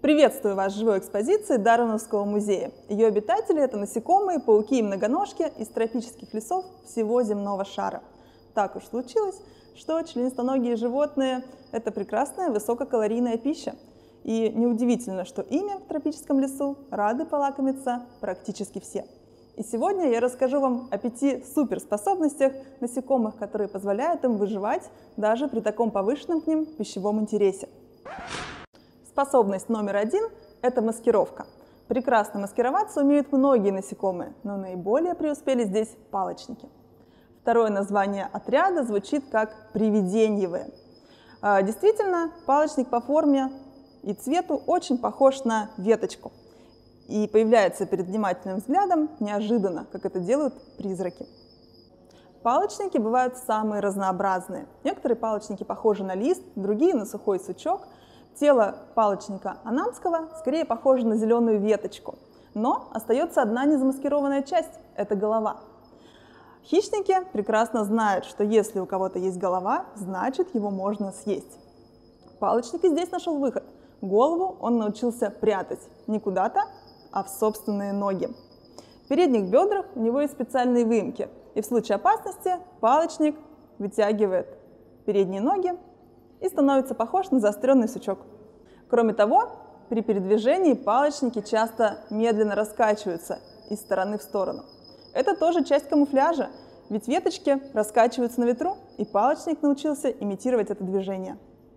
Приветствую вас в живой экспозиции Дарвиновского музея. Ее обитатели – это насекомые, пауки и многоножки из тропических лесов всего земного шара. Так уж случилось, что членистоногие животные – это прекрасная высококалорийная пища. И неудивительно, что ими в тропическом лесу рады полакомиться практически все. И сегодня я расскажу вам о 5 суперспособностях насекомых, которые позволяют им выживать даже при таком повышенном к ним пищевом интересе. Способность номер 1 – это маскировка. Прекрасно маскироваться умеют многие насекомые, но наиболее преуспели здесь палочники. Второе название отряда звучит как привиденьевые. Действительно, палочник по форме и цвету очень похож на веточку и появляется перед внимательным взглядом неожиданно, как это делают призраки. Палочники бывают самые разнообразные. Некоторые палочники похожи на лист, другие на сухой сучок. Тело палочника анамского скорее похоже на зеленую веточку, но остается одна незамаскированная часть – это голова. Хищники прекрасно знают, что если у кого-то есть голова, значит его можно съесть. Палочник и здесь нашел выход. Голову он научился прятать не куда-то, а в собственные ноги. В передних бедрах у него есть специальные выемки, и в случае опасности палочник вытягивает передние ноги и становится похож на заостренный сучок. Кроме того, при передвижении палочники часто медленно раскачиваются из стороны в сторону. Это тоже часть камуфляжа, ведь веточки раскачиваются на ветру, и палочник научился имитировать это движение.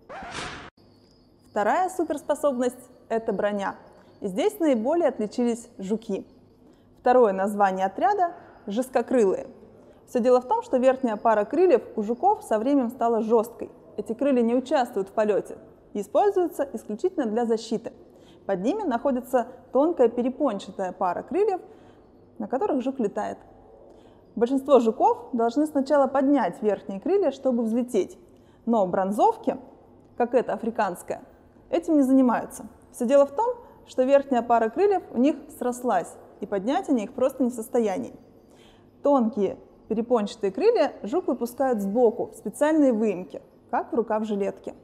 Вторая суперспособность – это броня. И здесь наиболее отличились жуки. Второе название отряда – жесткокрылые. Все дело в том, что верхняя пара крыльев у жуков со временем стала жесткой. Эти крылья не участвуют в полете и используются исключительно для защиты. Под ними находится тонкая перепончатая пара крыльев, на которых жук летает. Большинство жуков должны сначала поднять верхние крылья, чтобы взлететь. Но бронзовки, как эта африканская, этим не занимаются. Все дело в том, что верхняя пара крыльев у них срослась, и поднять они их просто не в состоянии. Тонкие перепончатые крылья жук выпускает сбоку в специальные выемки, как в рукав жилетки.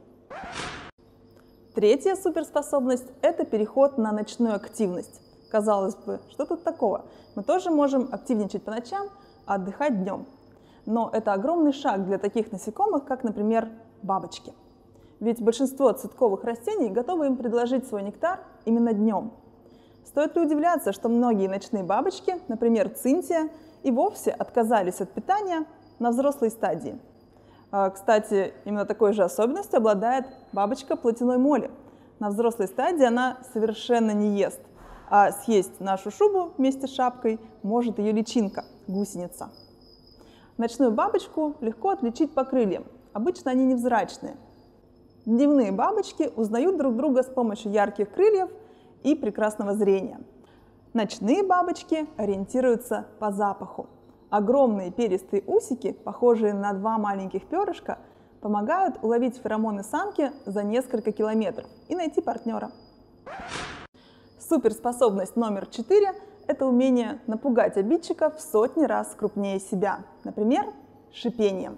Третья суперспособность – это переход на ночную активность. Казалось бы, что тут такого? Мы тоже можем активничать по ночам, а отдыхать днем. Но это огромный шаг для таких насекомых, как, например, бабочки. Ведь большинство цветковых растений готовы им предложить свой нектар именно днем. Стоит ли удивляться, что многие ночные бабочки, например, цинтия, и вовсе отказались от питания на взрослой стадии. Кстати, именно такой же особенностью обладает бабочка плотяной моли. На взрослой стадии она совершенно не ест, а съесть нашу шубу вместе с шапкой может ее личинка – гусеница. Ночную бабочку легко отличить по крыльям, обычно они невзрачные. Дневные бабочки узнают друг друга с помощью ярких крыльев и прекрасного зрения. Ночные бабочки ориентируются по запаху. Огромные перистые усики, похожие на 2 маленьких перышка, помогают уловить феромоны самки за несколько километров и найти партнера. Суперспособность номер 4 – это умение напугать обидчика в сотни раз крупнее себя, например, шипением.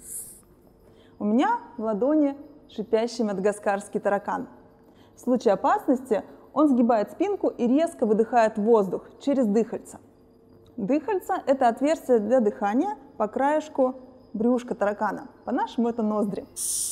У меня в ладони шипящий мадагаскарский таракан. В случае опасности он сгибает спинку и резко выдыхает воздух через дыхальце. Дыхальце – это отверстие для дыхания по краешку брюшка таракана. По-нашему это ноздри.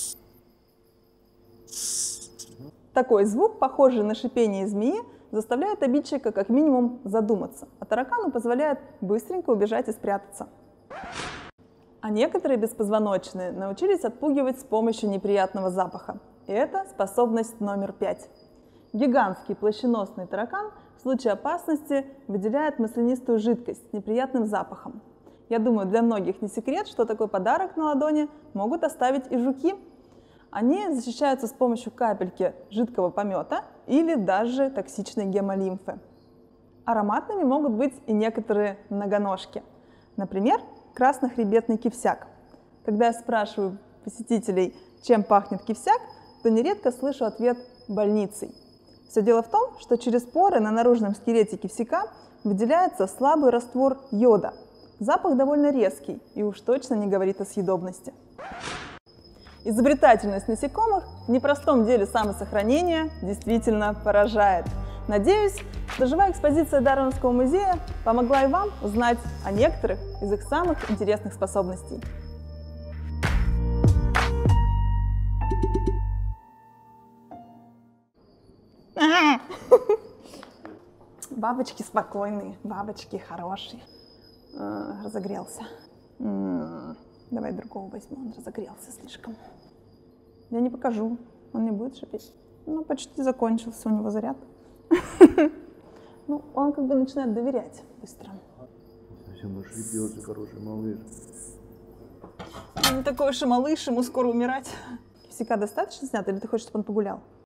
Такой звук, похожий на шипение змеи, заставляет обидчика как минимум задуматься, а таракану позволяет быстренько убежать и спрятаться. А некоторые беспозвоночные научились отпугивать с помощью неприятного запаха. И это способность номер 5. Гигантский плащеносный таракан в случае опасности выделяет маслянистую жидкость с неприятным запахом. Я думаю, для многих не секрет, что такой подарок на ладони могут оставить и жуки. Они защищаются с помощью капельки жидкого помета или даже токсичной гемолимфы. Ароматными могут быть и некоторые многоножки. Например, краснохребетный кифсяк. Когда я спрашиваю посетителей, чем пахнет кифсяк, то нередко слышу ответ «больницей». Все дело в том, что через поры на наружном скелете кифсяка выделяется слабый раствор йода. Запах довольно резкий и уж точно не говорит о съедобности. Изобретательность насекомых в непростом деле самосохранения действительно поражает. Надеюсь, что живая экспозиция Дарвиновского музея помогла и вам узнать о некоторых из их самых интересных способностей. Бабочки спокойные, бабочки хорошие. Разогрелся. Давай другого возьму, он разогрелся слишком. Я не покажу, он не будет шипеть. Ну, почти закончился у него заряд. Ну, он как бы начинает доверять быстро. Совсем уж шипелся, хороший малыш. Он не такой уж и малыш, ему скоро умирать. Кисяка достаточно снято, или ты хочешь, чтобы он погулял?